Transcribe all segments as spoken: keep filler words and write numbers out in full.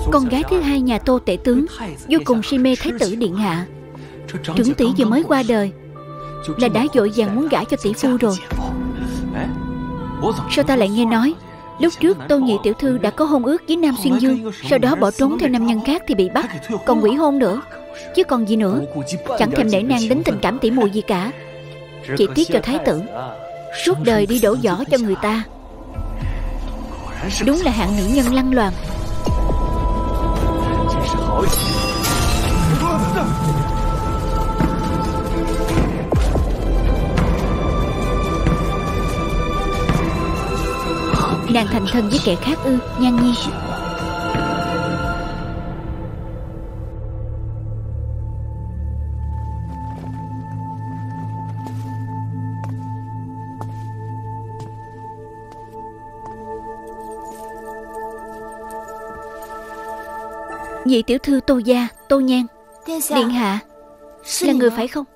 Con gái thứ hai nhà Tô tể tướng vô cùng si mê thái tử điện hạ. Trưởng tỷ vừa mới qua đời là đã vội vàng muốn gả cho tỷ phu rồi. Sao ta lại nghe nói lúc trước Tô nhị tiểu thư đã có hôn ước với Nam Xuyên Dương, sau đó bỏ trốn theo nam nhân khác thì bị bắt, còn hủy hôn nữa. Chứ còn gì nữa. Chẳng thèm nể nang đến tình cảm tỉ muội gì cả. Chỉ tiếc cho thái tử suốt đời đi đổ vỏ cho người ta. Đúng là hạng nữ nhân lăng loàn. Nàng thành thân với kẻ khác ư? Nhan Nhi. Nhị tiểu thư Tô gia, Tô Nhan. Điện hạ là người phải không?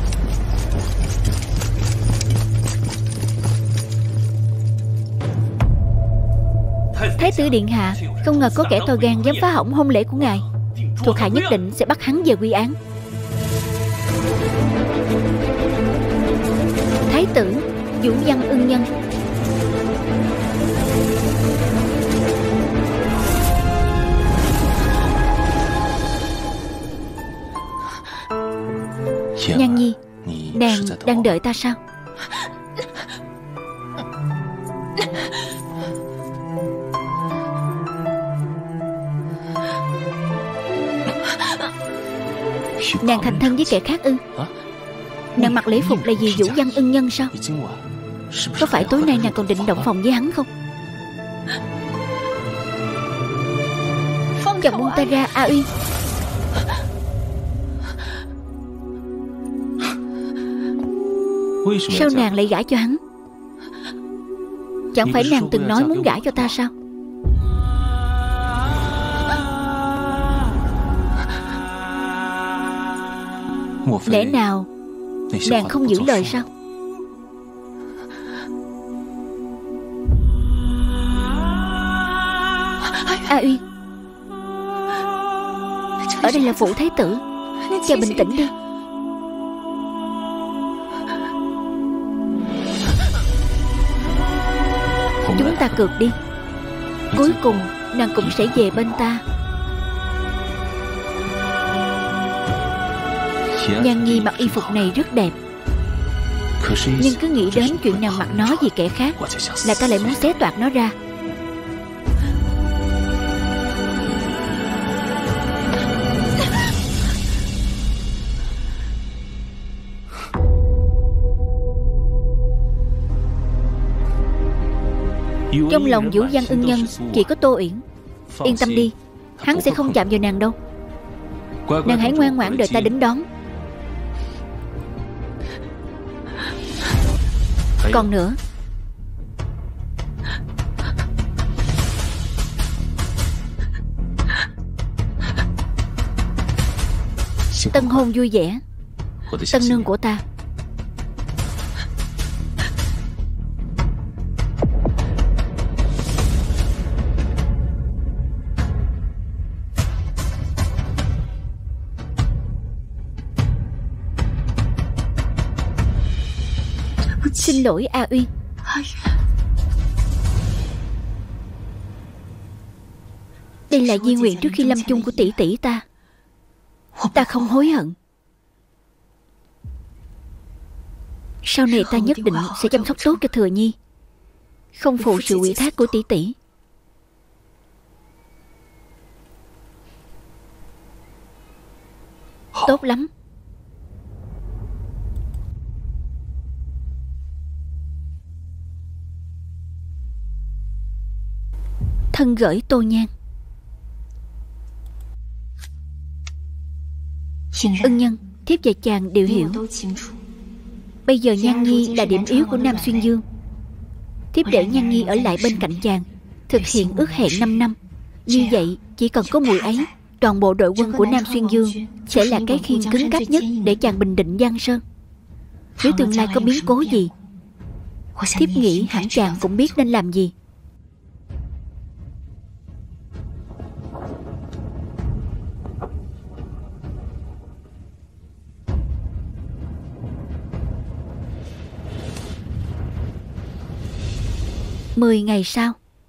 Thái tử điện hạ, không ngờ có kẻ to gan dám phá hỏng hôn lễ của ngài. Thuộc hạ nhất định sẽ bắt hắn về quy án. Thái tử Vũ Văn Ưng Nhân. Nhan Nhi, nàng đang đợi ta sao? Nàng thành thân với kẻ khác ư? Nàng mặc lễ phục là gì Vũ Văn Ưng Nhân sao? Có phải tối nay nàng còn định động phòng với hắn không? Chàng buông ta ra, A Uyên. Sao nàng lại gả cho hắn? Chẳng phải nàng từng nói muốn gả cho ta sao? Lẽ nào nàng không giữ lời sao? A Uyên, ở đây là phủ thái tử, chàng bình tĩnh đi. Chúng ta cược đi. Cuối cùng nàng cũng sẽ về bên ta. Nhan Nhi mặc y phục này rất đẹp, nhưng cứ nghĩ đến chuyện nàng mặc nó vì kẻ khác là ta lại muốn xé toạc nó ra. Trong lòng Vũ Văn Ưng Nhân chỉ có Tô Uyển. Yên tâm đi, hắn sẽ không chạm vào nàng đâu. Nàng hãy ngoan ngoãn đợi ta đến đón. Còn nữa, tân hôn vui vẻ, tân nương của ta. Xin lỗi A Uyên. Đây là di nguyện trước khi lâm chung của tỷ tỷ ta. Ta không hối hận. Sau này ta nhất định sẽ chăm sóc tốt cho Thừa Nhi, không phụ sự ủy thác của tỷ tỷ. Tốt lắm. Thân gửi Tô Nhan. Ưng Nhân, thiếp và chàng đều hiểu. Bây giờ Nhan Nhi là điểm yếu của Nam Xuyên Dương. Thiếp để Nhan Nhi ở lại bên cạnh chàng, thực hiện ước hẹn năm năm. Như vậy chỉ cần có mùi ấy, toàn bộ đội quân của Nam Xuyên Dương sẽ là cái khiên cứng cáp nhất để chàng bình định Giang Sơn. Nếu tương lai có biến cố gì, thiếp nghĩ hẳn chàng cũng biết nên làm gì. Mười ngày sau,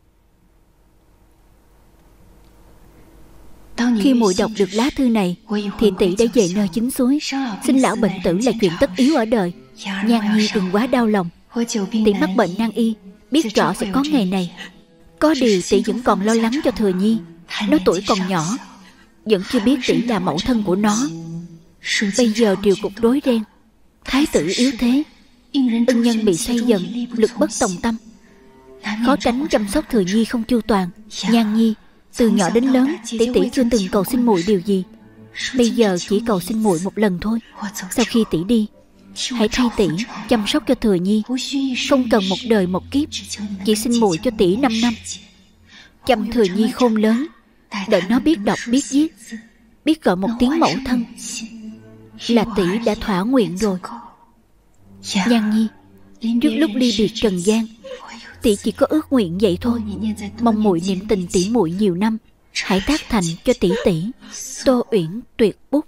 khi muội đọc được lá thư này thì tỷ đã về nơi chính suối. Sinh lão bệnh tử là chuyện tất yếu ở đời. Nhan Nhi đừng quá đau lòng. Tỷ mắc bệnh nan y, biết rõ sẽ có ngày này. Có điều tỷ vẫn còn lo lắng cho Thừa Nhi. Nó tuổi còn nhỏ, vẫn chưa biết tỷ là mẫu thân của nó. Bây giờ triều cục rối ren, thái tử yếu thế, ân nhân bị xoay dần, lực bất tòng tâm, khó tránh chăm sóc Thừa Nhi không chu toàn. Nhan Nhi, từ nhỏ đến lớn tỷ tỷ chưa từng cầu xin muội điều gì. Bây giờ chỉ cầu xin muội một lần thôi. Sau khi tỷ đi, hãy thay tỷ chăm sóc cho Thừa Nhi. Không cần một đời một kiếp, chỉ xin muội cho tỷ năm năm. Chăm Thừa Nhi khôn lớn, đợi nó biết đọc biết viết, biết gọi một tiếng mẫu thân, là tỷ đã thỏa nguyện rồi. Nhan Nhi, trước lúc ly biệt trần gian, tỷ chỉ có ước nguyện vậy thôi. Mong muội niệm tình tỷ muội nhiều năm, hãy tác thành cho tỷ tỷ. Tô Uyển tuyệt bút.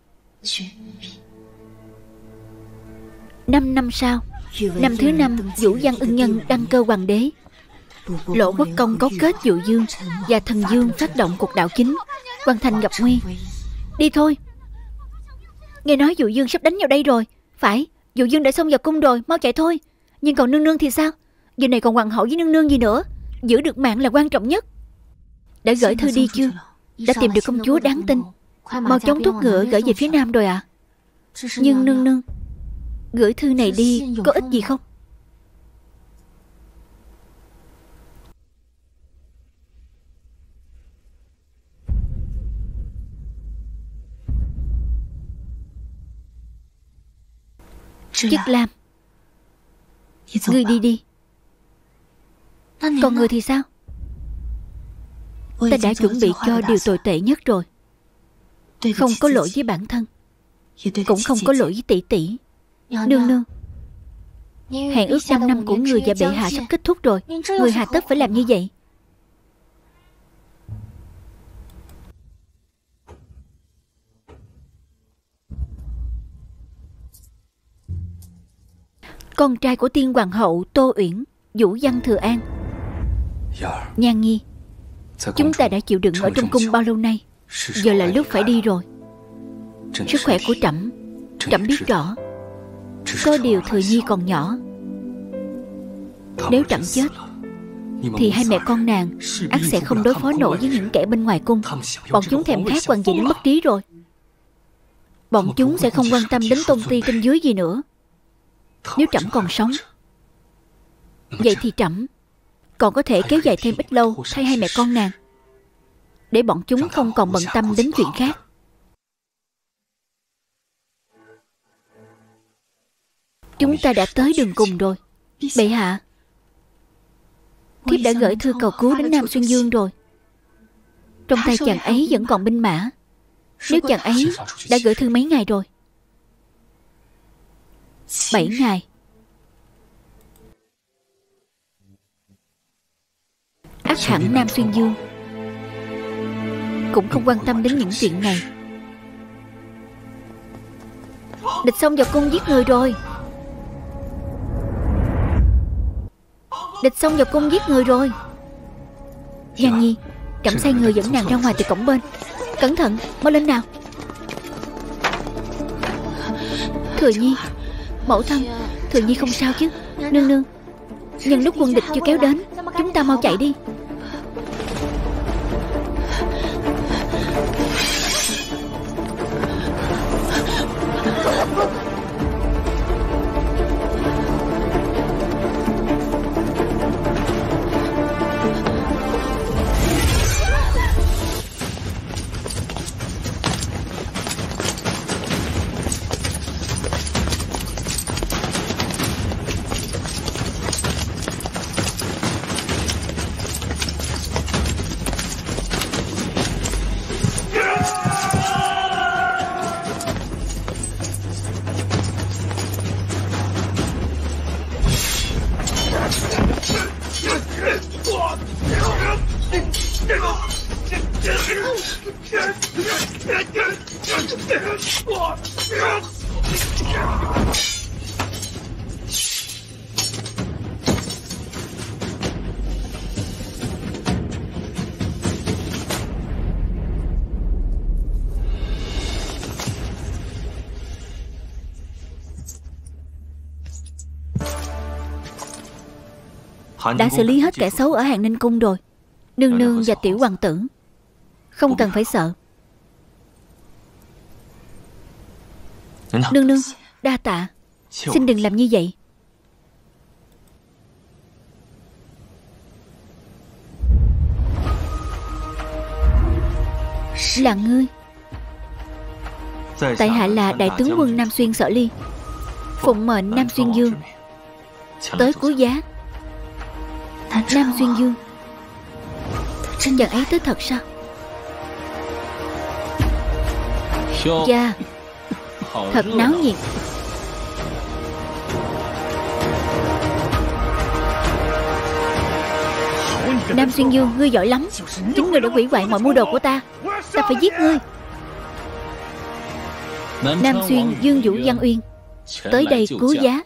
Năm năm sau, năm thứ năm, Vũ Văn ân nhân đăng cơ hoàng đế. Lỗ Quốc Công cấu kết Dụ Dương và Thần Dương phát động cuộc đảo chính. Quan thành gặp nguy. Đi thôi. Nghe nói Dụ Dương sắp đánh vào đây rồi. Phải, Dụ Dương đã xông vào cung rồi, mau chạy thôi. Nhưng còn nương nương thì sao? Giờ này còn hoàng hậu với nương nương gì nữa? Giữ được mạng là quan trọng nhất. Đã gửi thư đi chưa? Đã tìm được công chúa đáng tin. Mau chóng thúc ngựa gửi về phía nam rồi ạ. À? Nhưng nương nương, gửi thư này đi có ích gì không? Chức Lam, ngươi đi đi. Còn người thì sao? Ta đã chuẩn bị cho điều tồi tệ nhất rồi. Không có lỗi với bản thân, cũng không có lỗi với tỷ tỷ. Nương nương, hẹn ước năm năm của người và bệ hạ sắp kết thúc rồi. Người hà tất phải làm như vậy? Con trai của tiên hoàng hậu Tô Uyển, Vũ Văn Thừa An. Nhan Nhi, chúng ta đã chịu đựng ở trong cung bao lâu nay, giờ là lúc phải đi rồi. Sức khỏe của trẫm, trẫm biết rõ. Có điều Thừa Nhi còn nhỏ. Nếu trẫm chết thì hai mẹ con nàng ắt sẽ không đối phó nổi với những kẻ bên ngoài cung. Bọn chúng thèm khát hoàng vị đến mất trí rồi. Bọn chúng sẽ không quan tâm đến tôn ti trên dưới gì nữa. Nếu trẫm còn sống, vậy thì trẫm còn có thể kéo dài thêm ít lâu thay hai mẹ con nàng, để bọn chúng không còn bận tâm đến chuyện khác. Chúng ta đã tới đường cùng rồi. Bệ hạ, thiếp đã gửi thư cầu cứu đến Nam Xuyên Dương rồi. Trong tay chàng ấy vẫn còn binh mã. Nếu chàng ấy đã gửi thư mấy ngày rồi? Bảy ngày. Ắt hẳn Nam Xuyên Dương cũng không quan tâm đến những chuyện này. Địch xông vào cung giết người rồi. Địch xông vào cung giết người rồi. Nhan Nhi, trẫm sai người dẫn nàng ra ngoài từ cổng bên. Cẩn thận, mau lên nào. Thừa Nhi, mẫu thân, Thừa Nhi không sao chứ? Nương nương, nhân lúc quân địch chưa kéo đến, chúng ta mau chạy đi. đã xử lý hết kẻ xấu ở Hàng Ninh Cung rồi. Nương nương và tiểu hoàng tử không cần phải sợ. Nương nương, đa tạ. Xin đừng làm như vậy. Là ngươi? Tại hạ là đại tướng quân Nam Xuyên Sở Ly, phụng mệnh Nam Xuyên Dương tới cứu giá. Nam Xuyên Dương? Chàng ấy tới thật sao? Dạ, thật náo nhiệt. Nam Xuyên Dương, ngươi giỏi lắm. Chính ngươi đã hủy hoại mọi mưu đồ của ta. Ta phải giết ngươi. Nam Xuyên Dương Vũ Văn Uyên tới đây cứu giá.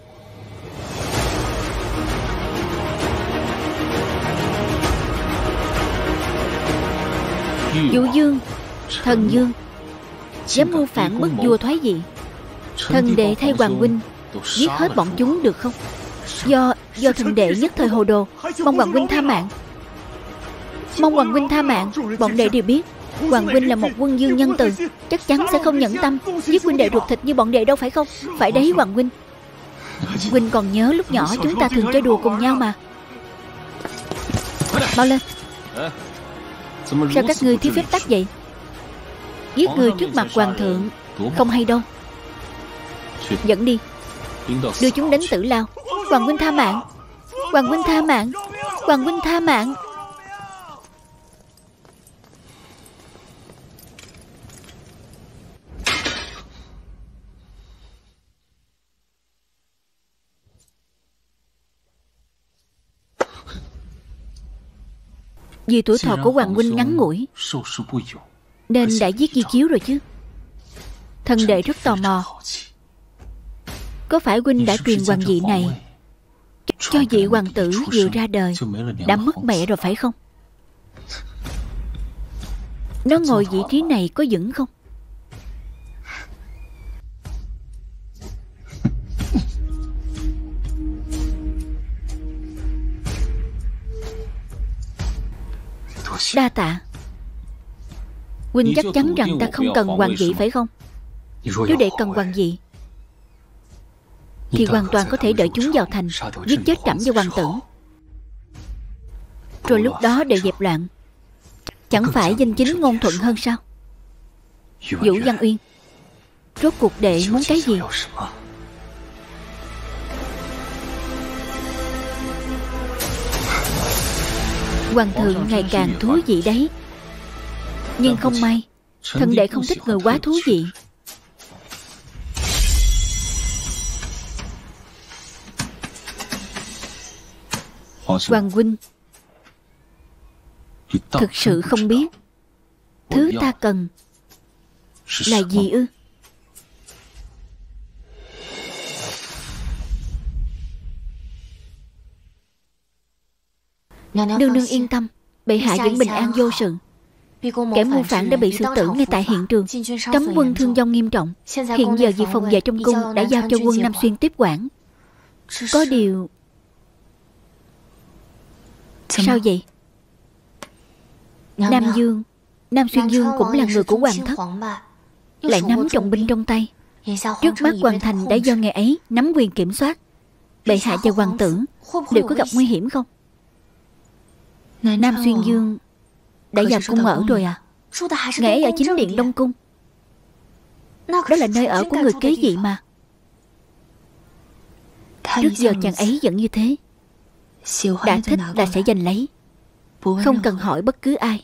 Vũ Dương, Thần Dương dám mưu phản bức vua thoái vị. Thần đệ thay hoàng huynh giết hết bọn chúng được không? Do do thần đệ nhất thời hồ đồ, mong hoàng huynh tha mạng. Mong hoàng huynh tha mạng. Bọn đệ đều biết hoàng huynh là một quân dương nhân từ, chắc chắn sẽ không nhẫn tâm giết huynh đệ ruột thịt như bọn đệ đâu, phải không? Phải đấy hoàng huynh. Huynh còn nhớ lúc nhỏ chúng ta thường chơi đùa cùng nhau mà. Mau lên. Sao các ngươi thiếu phép tắc vậy? Giết người trước mặt hoàng thượng không hay đâu. Dẫn đi, đưa chúng đến Tử Lao. Hoàng huynh tha mạng. Hoàng huynh tha mạng. Hoàng huynh tha mạng. Vì tuổi thọ của hoàng huynh ngắn ngủi nên đã giết Di Chiếu rồi chứ. Thần đệ rất tò mò, có phải huynh đã truyền hoàng vị này cho vị hoàng tử vừa ra đời đã mất mẹ rồi phải không? Nó ngồi vị trí này có vững không? Đa tạ. Huynh chắc chắn rằng ta không cần hoàng vị phải không? Nếu đệ cần hoàng vị thì hoàn toàn có thể đợi chúng vào thành, giết chết trẫm và hoàng tử, rồi lúc đó đệ dẹp loạn, chẳng phải danh chính ngôn thuận hơn sao? Vũ Văn Uyên, rốt cuộc đệ muốn cái gì? Hoàng thượng ngày càng thú vị đấy. Nhưng không may, thần đệ không thích người quá thú vị. Hoàng huynh thực sự không biết thứ ta cần là gì ư? Nương nương yên tâm, bệ hạ vẫn bình an vô sự. Kẻ mưu phản đã bị xử tử ngay tại hiện trường. Cấm quân thương vong nghiêm trọng. Hiện giờ việc phòng vệ trong cung đã giao cho quân Nam Xuyên tiếp quản. Có điều... Sao vậy? Nam Dương, Nam Xuyên Dương cũng là người của hoàng thất, lại nắm trọng binh trong tay. Trước mắt hoàng thành đã do ngài ấy nắm quyền kiểm soát. Bệ hạ và hoàng tử đều có gặp nguy hiểm không? Nam Xuyên Dương đã vào cung ở rồi à? Ngài ấy ở chính điện Đông Cung. Đó là nơi ở của người kế vị mà. Trước giờ chàng ấy vẫn như thế. Đã thích là sẽ giành lấy, không cần hỏi bất cứ ai.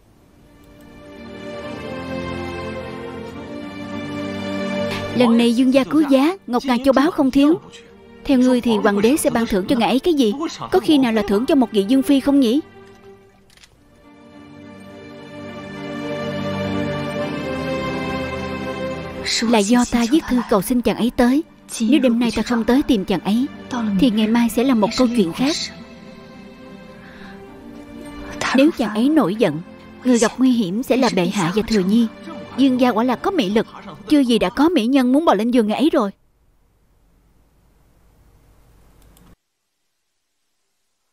Lần này dương gia cứu giá, ngọc ngà châu báu không thiếu. Theo ngươi thì hoàng đế sẽ ban thưởng cho ngài ấy cái gì? Có khi nào là thưởng cho một vị dương phi không nhỉ? Là do ta viết thư cầu xin chàng ấy tới. Nếu đêm nay ta không tới tìm chàng ấy thì ngày mai sẽ là một câu chuyện khác. Nếu chàng ấy nổi giận, người gặp nguy hiểm sẽ là bệ hạ và Thừa Nhi. Dương gia quả là có mị lực. Chưa gì đã có mỹ nhân muốn bò lên giường ngài ấy rồi.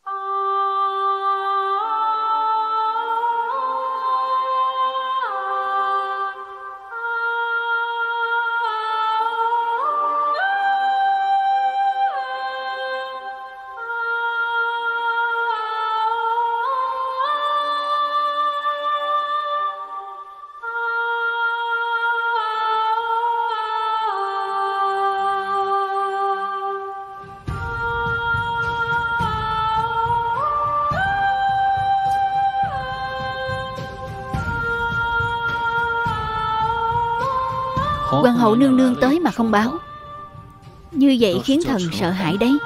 Hoàng hậu nương nương tới mà không báo, như vậy khiến thần sợ hãi đấy.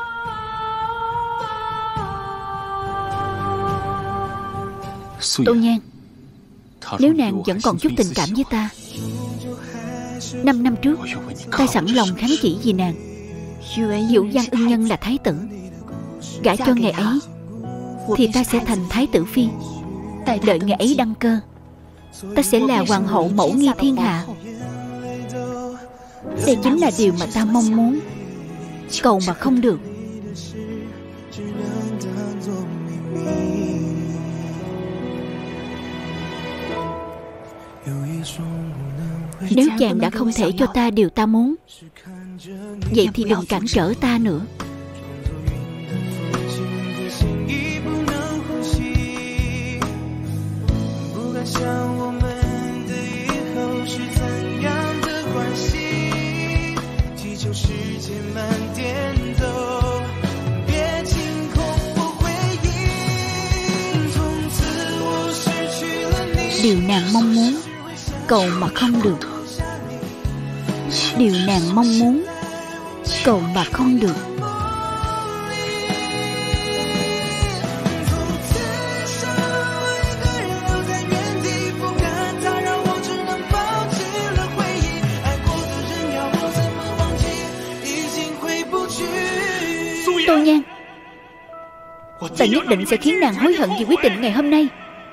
Tô Nhan, nếu nàng vẫn còn chút tình cảm với ta, năm năm trước ta sẵn lòng kháng chỉ vì nàng. Vũ Văn Ưng Nhân là thái tử, gả cho ngày ấy thì ta sẽ thành thái tử phi. Đợi ngày ấy đăng cơ, ta sẽ là hoàng hậu mẫu nghi thiên hạ. Đây chính là điều mà ta mong muốn, cầu mà không được. Nếu chàng đã không thể cho ta điều ta muốn, vậy thì đừng cản trở ta nữa. Điều nàng mong muốn, cầu mà không được. Điều nàng mong muốn, cầu mà không được. Tô Nhan, ta nhất định sẽ khiến nàng hối hận vì quyết định ngày hôm nay.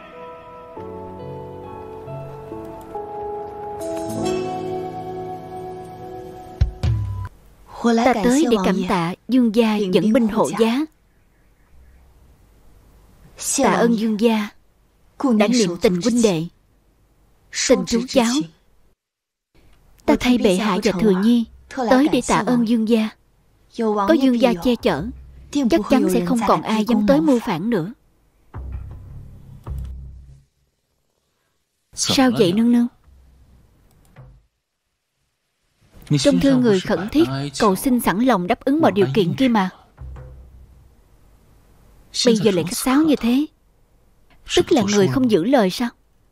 Ta tới để cảm tạ Dương gia dẫn binh hộ giá. Tạ ơn Dương gia đã niệm tình huynh đệ, tình chú cháu. Ta thay bệ hạ và Thừa Nhi tới để tạ ơn Dương gia. Có Dương gia che chở, chắc chắn sẽ không còn ai dám tới mưu phản nữa. Sao vậy nương nương? Trong thư người khẩn thiết cầu xin sẵn lòng đáp ứng mọi điều kiện kia mà. Bây giờ lại khách sáo như thế, tức là người không giữ lời sao?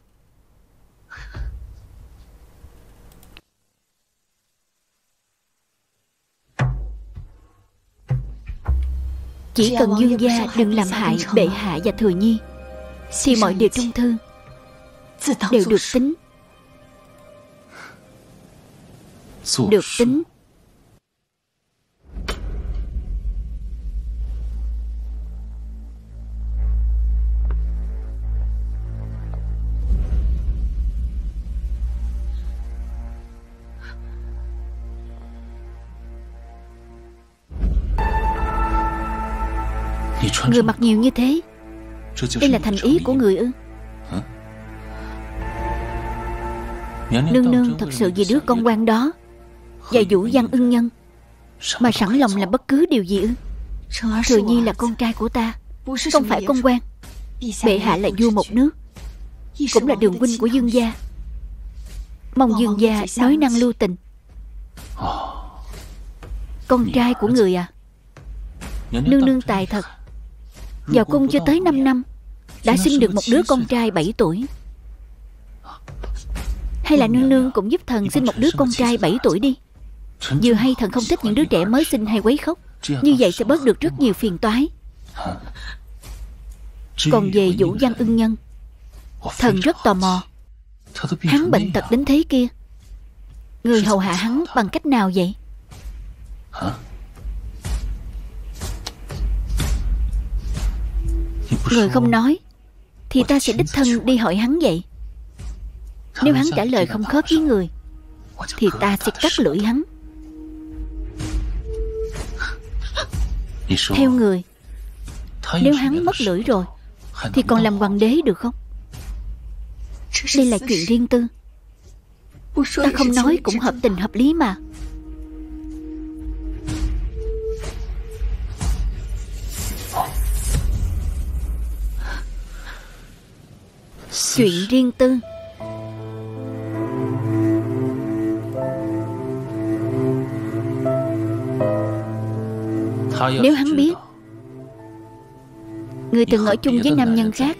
Chỉ cần Dương gia đừng làm hại bệ hạ và Thừa Nhi, thì mọi điều trong thư đều được tính. Được tính. Người mặc nhiều như thế, đây là thành ý của người ư? Nương nương thật sự vì đứa con quan đó và Vũ Văn Ưng Nhân mà sẵn lòng làm bất cứ điều gì ư? Thừa Nhi là con trai của ta, không phải con quan. Bệ hạ là vua một nước, cũng là đường huynh của Dương gia. Mong Dương gia nói năng lưu tình. Con trai của người à? Nương nương tài thật. Vào cung chưa tới năm năm đã sinh được một đứa con trai bảy tuổi. Hay là nương nương cũng giúp thần sinh một đứa con trai bảy tuổi đi. Vừa hay thần không thích những đứa trẻ mới sinh hay quấy khóc, như vậy sẽ bớt được rất nhiều phiền toái. Còn về Vũ Văn Ưng Nhân, thần rất tò mò. Hắn bệnh tật đến thế kia, người hầu hạ hắn bằng cách nào vậy? Người không nói thì ta sẽ đích thân đi hỏi hắn vậy. Nếu hắn trả lời không khớp với người thì ta sẽ cắt lưỡi hắn. Theo người, nếu hắn mất lưỡi rồi thì còn làm hoàng đế được không? Đây là chuyện riêng tư, ta không nói cũng hợp tình hợp lý mà. Chuyện riêng tư. Nếu hắn biết người từng ở chung với nam nhân khác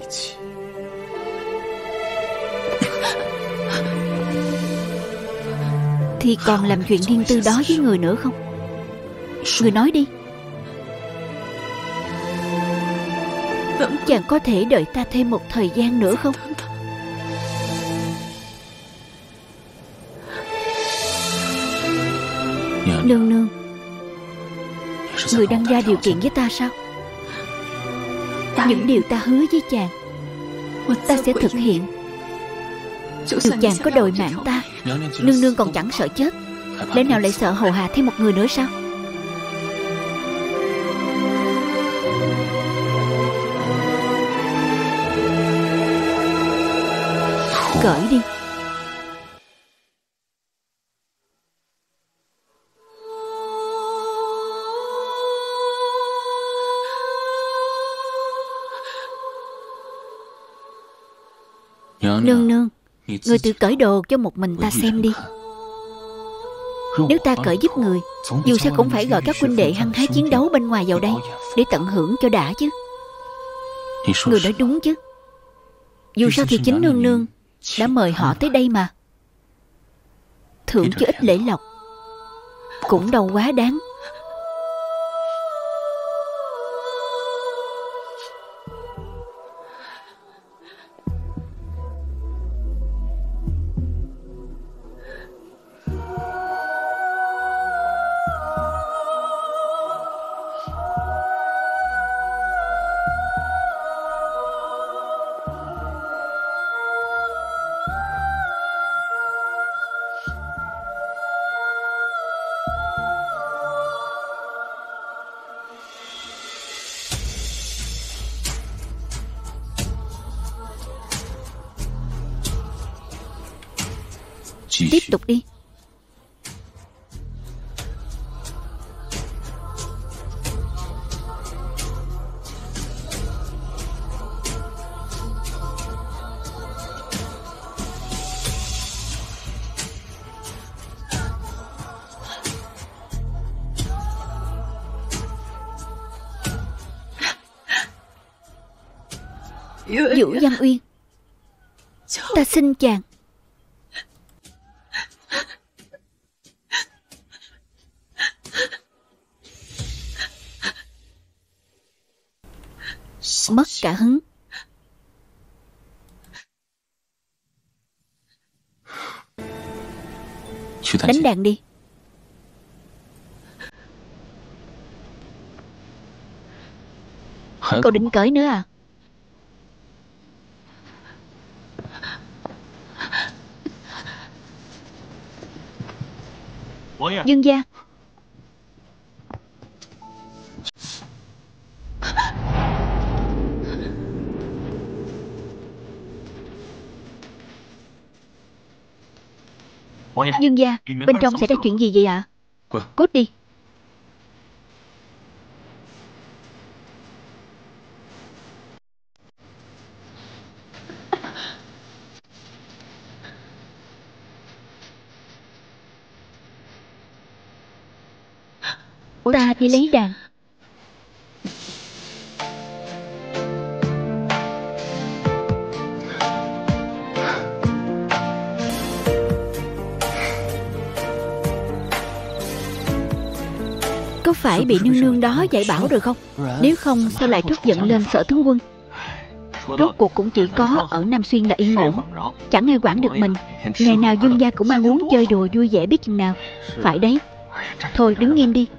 thì còn làm chuyện riêng tư đó với người nữa không? Người nói đi. Chàng có thể đợi ta thêm một thời gian nữa không? Nương nương, người đang ra điều kiện với ta sao? Những điều ta hứa với chàng, ta sẽ thực hiện. Dù chàng có đòi mạng ta, nương nương còn chẳng sợ chết, lẽ nào lại sợ hầu hạ thêm một người nữa sao? Cởi đi. Nương nương, người tự cởi đồ cho một mình ta xem đi. Nếu ta cởi giúp người, dù sao cũng phải gọi các huynh đệ hăng hái chiến đấu bên ngoài vào đây, để tận hưởng cho đã chứ. Người nói đúng chứ. Dù sao thì chính nương nương đã mời họ tới đây mà. Thưởng cho ít lễ lộc cũng đâu quá đáng. Tiếp tục đi. Vũ Văn Uyên, ta xin chàng. Mất cả hứng. Đánh đàn đi. Cậu định cởi nữa à? Dương gia. Dương gia, bên trong xảy ra chuyện gì vậy ạ? À? Cút đi. Ta đi lấy đàn. Có phải bị nương nương đó dạy bảo rồi không? Nếu không sao lại trút giận lên Sở tướng quân? Rốt cuộc cũng chỉ có ở Nam Xuyên là yên ổn, chẳng ai quản được mình. Ngày nào Dương gia cũng ăn uống chơi đùa vui vẻ biết chừng nào. Phải đấy. Thôi đứng nghiêm đi.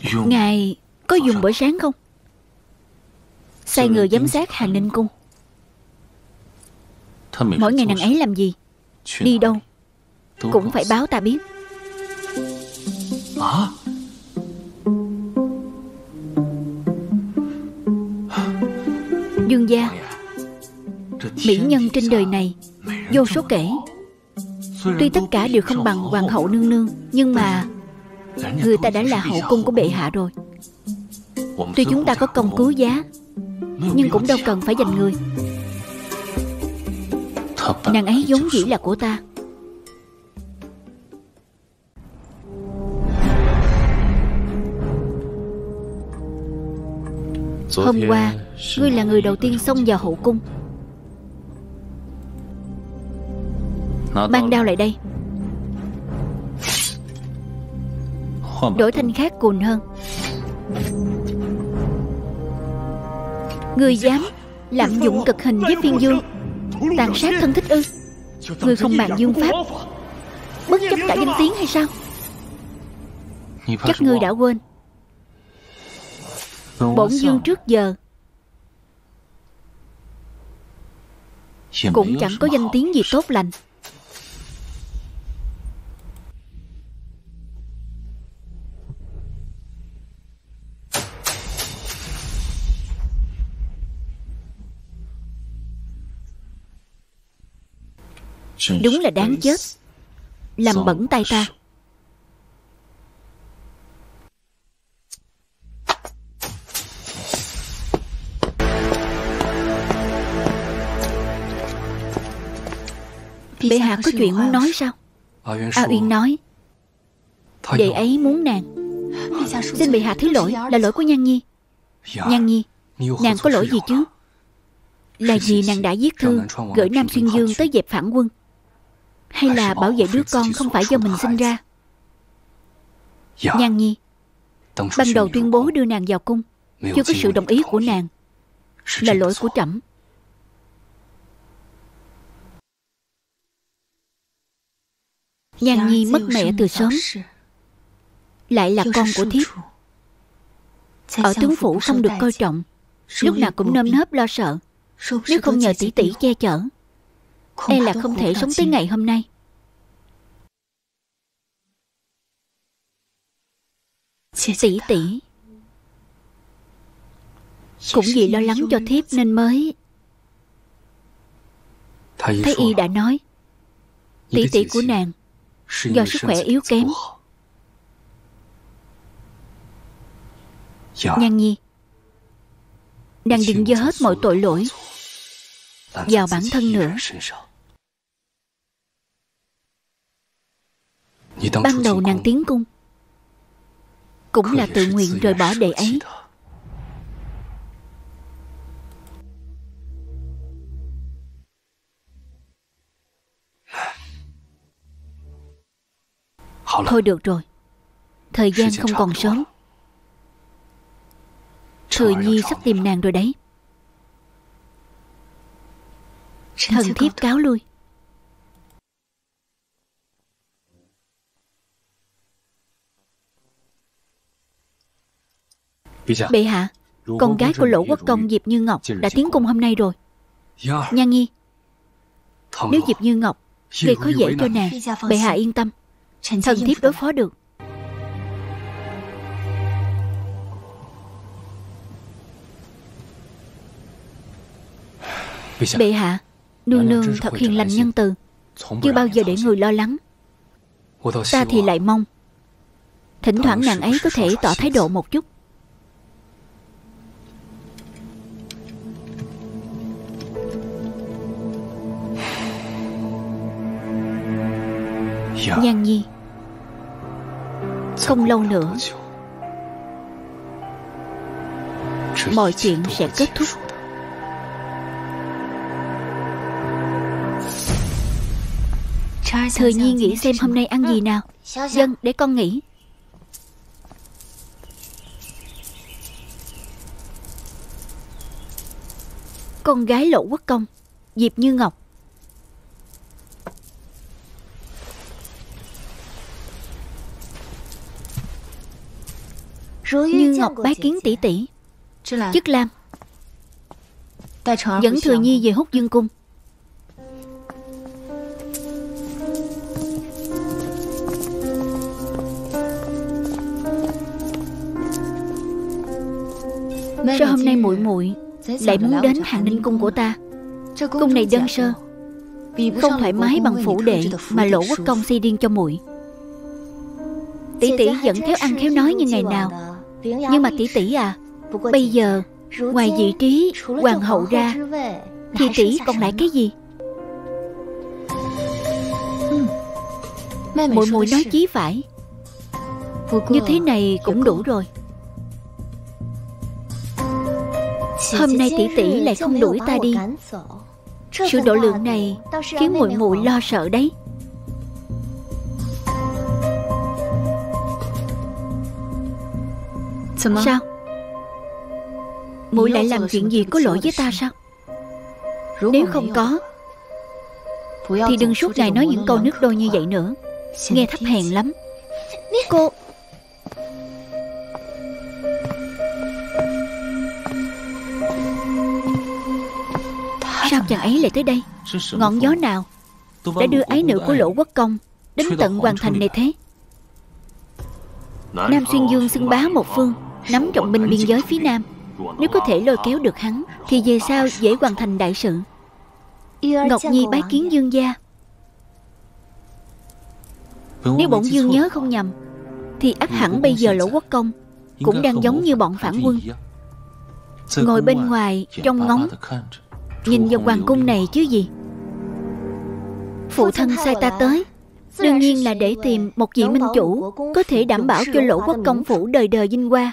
Ngài có dùng bữa sáng không? Sai người giám sát Hàn Ninh Cung. Mỗi ngày nàng ấy làm gì, đi đâu, cũng phải báo ta biết. À? Dương gia, mỹ nhân trên đời này vô số kể. Tuy tất cả đều không bằng hoàng hậu nương nương, nhưng mà người ta đã là hậu cung của bệ hạ rồi. Tuy chúng ta có công cứu giá, nhưng cũng đâu cần phải giành người. Nàng ấy vốn dĩ là của ta. Hôm qua ngươi là người đầu tiên xông vào hậu cung. Mang đao lại đây. Đổi thanh khác cùn hơn. Ngươi dám lạm dụng cực hình với Phiên Dương, tàn sát thân thích ư? Ngươi không màng dương pháp, bất chấp cả danh tiếng hay sao? Chắc ngươi đã quên, bổn dương trước giờ cũng chẳng có danh tiếng gì tốt lành. Đúng là đáng chết, làm bẩn tay ta. Bệ hạ có chuyện muốn nói sao? A Uyên nói đệ ấy muốn nàng. Xin bệ hạ thứ lỗi, là lỗi của Nhan Nhi. Nhan Nhi, nàng có lỗi gì chứ? Là vì nàng đã viết thư gửi Nam Xuyên Dương tới dẹp phản quân, hay là bảo vệ đứa con không phải do mình sinh ra? Nhan Nhi, ban đầu tuyên bố đưa nàng vào cung, chưa có sự đồng ý của nàng, là lỗi của trẫm. Nhan Nhi mất mẹ từ sớm, lại là con của thiếp, ở tướng phủ không được coi trọng, lúc nào cũng nơm nớp lo sợ. Nếu không nhờ tỷ tỷ che chở, e là không thể sống tới ngày hôm nay. Tỷ tỷ cũng vì lo lắng cho thiếp nên mới... Thái y đã nói tỷ tỷ của nàng do sức khỏe yếu kém. Nhan Nhi, nàng đừng dơ hết mọi tội lỗi vào bản thân nữa. Ban đầu nàng tiến cung cũng là tự nguyện rời bỏ đệ ấy. Thôi được rồi, thời gian không còn sớm. Thừa Nhi sắp tìm nàng rồi đấy. Thần thiếp cáo lui. Bệ hạ, con gái của Lỗ Quốc công Diệp Như Ngọc đã tiến cung hôm nay rồi. Nhan Nhi, nếu Diệp Như Ngọc gây khó dễ cho nàng, bệ hạ yên tâm, thần thiếp đối phó được. Bệ hạ, nương nương thật hiền lành nhân từ, chưa bao giờ để người lo lắng. Ta thì lại mong thỉnh thoảng nàng ấy có thể tỏ thái độ một chút. Nhan Nhi, không lâu nữa mọi chuyện sẽ kết thúc. Thừa Nhi nghĩ xem hôm nay ăn gì nào. Dân, để con nghĩ. Con gái Lộ Quốc công Diệp Như Ngọc. Như Ngọc bái kiến tỷ tỷ. Chức Lam, dẫn Thừa Nhi về Húc Dương cung. Sao hôm nay muội muội lại muốn đến Hàng Ninh cung của ta? Cung này đơn sơ, không thoải mái bằng phủ đệ mà Lỗ Quốc công xây riêng cho muội. Tỷ tỷ vẫn khéo ăn khéo nói như ngày nào. Nhưng mà tỷ tỷ à, bây giờ ngoài vị trí hoàng hậu ra thì tỷ còn lại cái gì? Muội muội nói chí phải. Như thế này cũng đủ rồi. Hôm nay tỷ tỷ lại không đuổi ta đi. Sự độ lượng này khiến muội muội lo sợ đấy. Sao? Muội lại làm chuyện gì có lỗi với ta sao? Nếu không có thì đừng suốt ngày nói những câu nước đôi như vậy nữa. Nghe thấp hèn lắm. Cô... Sao chàng ấy lại tới đây? Ngọn gió nào đã đưa ái nữ của Lỗ Quốc công đến tận hoàng thành này thế? Nam Xuyên Dương xưng bá một phương, nắm trọng binh biên giới phía nam. Nếu có thể lôi kéo được hắn thì về sau dễ hoàn thành đại sự. Ngọc Nhi bái kiến dương gia. Nếu bổn dương nhớ không nhầm thì ắt hẳn bây giờ Lỗ Quốc công cũng đang giống như bọn phản quân, ngồi bên ngoài trong ngóng nhìn vào hoàng cung này chứ gì. Phụ thân sai ta tới đương nhiên là để tìm một vị minh chủ có thể đảm bảo cho Lỗ Quốc công phủ đời đời vinh hoa.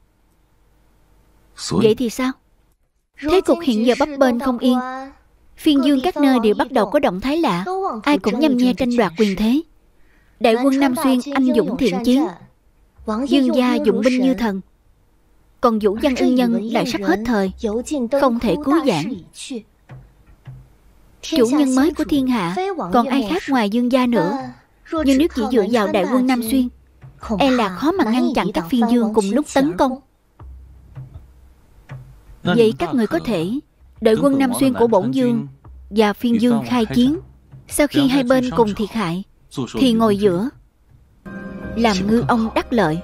Vậy thì sao? Thế cục hiện giờ bấp bênh không yên. Phiên dương các nơi đều bắt đầu có động thái lạ. Ai cũng nhăm nhe tranh đoạt quyền thế. Đại quân Nam Xuyên anh dũng thiện chiến, dương gia dụng binh như thần. Còn Vũ Văn Ưng Nhân lại sắp hết thời, không thể cứu vãn. Chủ nhân mới của thiên hạ còn ai khác ngoài dương gia nữa. Nhưng nếu chỉ dựa vào đại quân Nam Xuyên, e là khó mà ngăn chặn các phiên dương cùng lúc tấn công. Vậy các người có thể đợi quân Nam Xuyên của bổn dương và phiên dương khai chiến. Sau khi hai bên cùng thiệt hại thì ngồi giữa, làm ngư ông đắc lợi.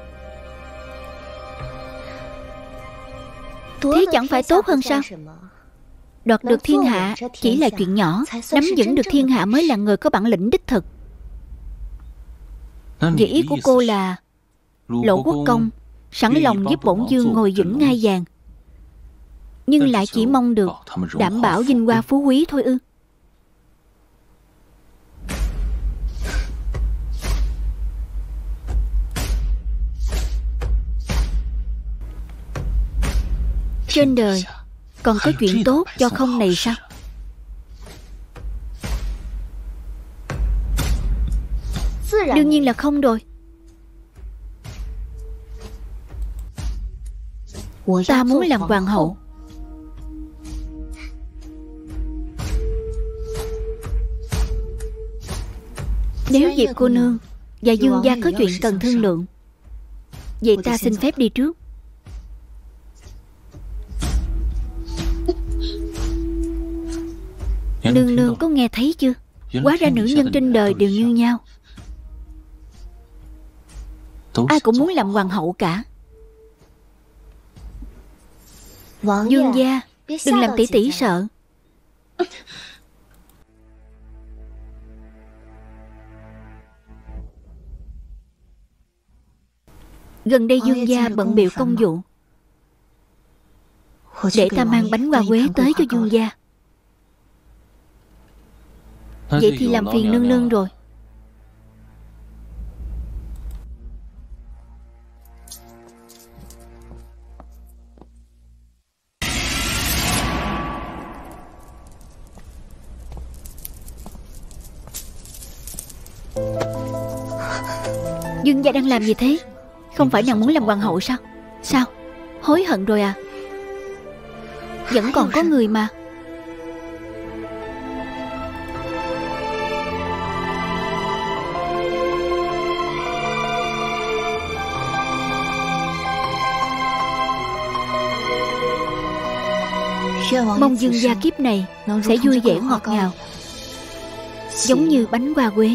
Thế chẳng phải tốt hơn sao? Đoạt được thiên hạ chỉ là chuyện nhỏ, nắm vững được thiên hạ mới là người có bản lĩnh đích thực. Vậy ý của cô là Lỗ Quốc công sẵn lòng giúp bổn dương ngồi vững ngai vàng, nhưng lại chỉ mong được đảm bảo vinh hoa phú quý thôi ư? Trên đời còn có chuyện tốt cho không này sao? Đương nhiên là không rồi. Ta muốn làm hoàng hậu. Nếu Diệp cô nương và dương gia có chuyện cần thương lượng, vậy ta xin phép đi trước. Nương nương có nghe thấy chưa? Hóa ra nữ nhân trên đời đều như nhau, ai cũng muốn làm hoàng hậu cả. Dương gia, đừng làm tỷ tỷ sợ. Gần đây dương gia bận bịu công vụ, để ta mang bánh hoa quế tới cho dương gia. Vậy thì làm phiền nương nương rồi. Dương gia đang làm gì thế? Không phải nàng muốn làm hoàng hậu sao? Sao? Hối hận rồi à? Vẫn còn có người mà. Mong dương gia kiếp này sẽ vui vẻ ngọt ngào, giống như bánh hoa quế.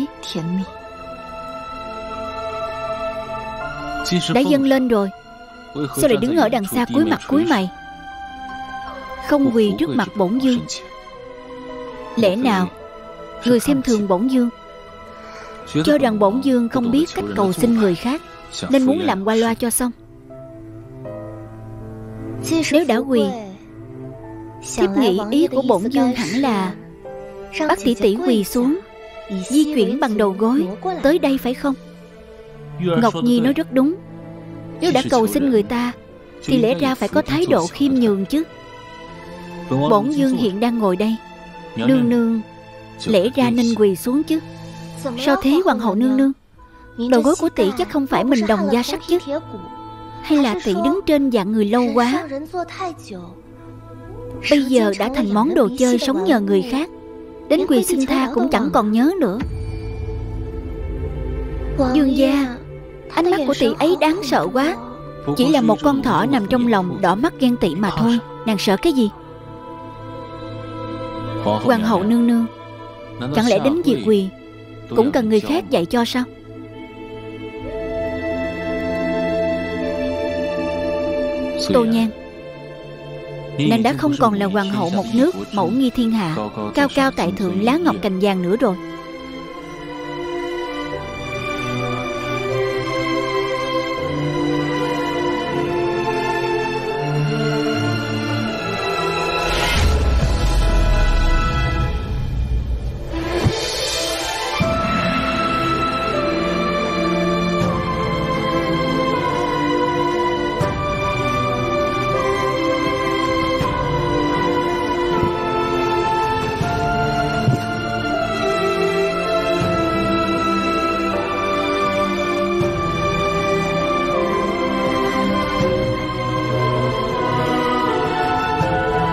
Đã dâng lên rồi, sao lại đứng ở đằng xa cúi mặt cúi mày, không quỳ trước mặt bổn vương? Lẽ nào người xem thường bổn vương, cho rằng bổn vương không biết cách cầu xin người khác, nên muốn làm qua loa cho xong? Nếu đã quỳ, thiếp nghĩ ý của bổn vương hẳn là bắt tỷ tỷ quỳ xuống, di chuyển bằng đầu gối tới đây, phải không? Ngọc Nhi nói rất đúng. Nếu đã cầu xin người ta thì lẽ ra phải có thái độ khiêm nhường chứ. Bổn vương hiện đang ngồi đây, nương nương lẽ ra nên quỳ xuống chứ. Sao thế hoàng hậu nương nương? Đầu gối của tỷ chắc không phải mình đồng da sắt chứ? Hay là tỷ đứng trên dạng người lâu quá, bây giờ đã thành món đồ chơi sống nhờ người khác, đến quỳ xin tha cũng chẳng còn nhớ nữa? Dương gia, ánh mắt của tỷ ấy đáng sợ quá. Chỉ là một con thỏ nằm trong lòng đỏ mắt ghen tị mà thôi, nàng sợ cái gì? Hoàng hậu nương nương, chẳng lẽ đến việc quỳ cũng cần người khác dạy cho sao? Tô Nhan, nàng đã không còn là hoàng hậu một nước, mẫu nghi thiên hạ, cao cao tại thượng lá ngọc cành vàng nữa rồi.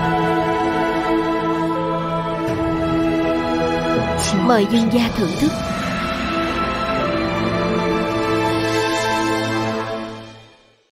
Mời dương gia thưởng thức.